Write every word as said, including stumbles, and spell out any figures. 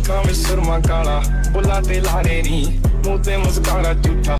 ਅੱਖਾਂ ਵਿੱਚ ਸੁਰਮਾ ਕਾਲਾ, ਬੁੱਲਾਂ ਤੇ ਲਾਰੇ ਨੀ, ਮੂੰਹ ਤੇ ਮੁਸਕਾਰਾ ਝੂਠਾ।